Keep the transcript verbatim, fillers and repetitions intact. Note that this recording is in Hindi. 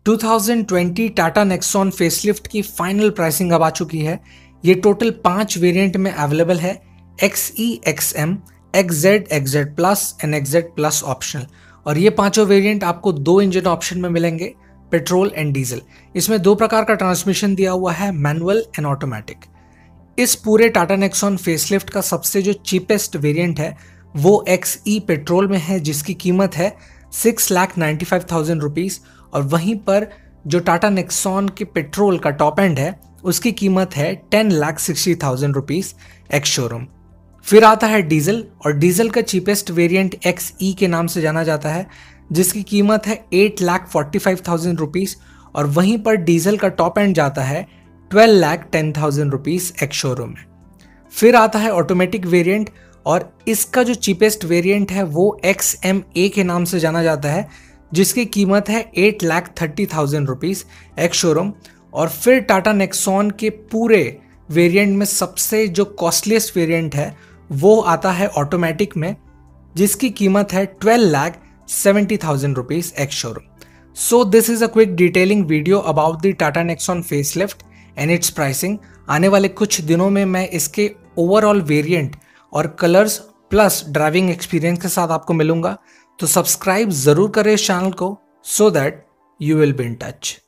To thousand twenty Tata Nexon facelift की फाइनल प्राइसिंग अब आ चुकी है। ये टोटल पांच वेरिएंट में अवेलेबल है, X E, X M, X Z, X Z plus and X Z plus optional. और ये पांचों वेरिएंट आपको दो इंजन ऑप्शन में मिलेंगे, पेट्रोल एंड डीजल। इसमें दो प्रकार का ट्रांसमिशन दिया हुआ है, मैनुअल एंड ऑटोमेटिक। इस पूरे टाटा नेक्सॉन फेसलिफ्ट का सबसे जो चीपेस्ट वेरिएंट है वो एक्स ई पेट्रोल में है, जिसकी कीमत है six lakh ninety five thousand rupees. और वहीं पर जो टाटा नेक्सॉन के पेट्रोल का टॉप एंड है उसकी कीमत है ten lakh sixty thousand rupees ex showroom. फिर आता है डीजल, और डीजल का चीपेस्ट वेरिएंट एक्स ई के नाम से जाना जाता है, जिसकी कीमत है eight lakh forty five thousand rupees. और वहीं पर डीजल का टॉप एंड जाता है twelve lakh ten thousand rupees ex showroom में। फिर आता है ऑटोमेटिक वेरिएंट, और इसका जो चीपेस्ट वेरिएंट है वो एक्स एम ए के नाम से जाना जाता है, जिसकी कीमत है eight lakh thirty thousand rupees ex showroom. और फिर टाटा नेक्सॉन के पूरे वेरिएंट में सबसे जो कॉस्टलीस्ट वेरिएंट है वो आता है ऑटोमेटिक में, जिसकी कीमत है twelve lakh seventy thousand rupees ex showroom. So this is a quick detailing video about the Tata Nexon facelift and its pricing. आने वाले कुछ दिनों में मैं इसके ओवरऑल वेरिएंट और कलर्स प्लस ड्राइविंग एक्सपीरियंस के साथ आपको मिलूंगा, तो सब्सक्राइब जरूर करें इस चैनल को so that you will be in touch.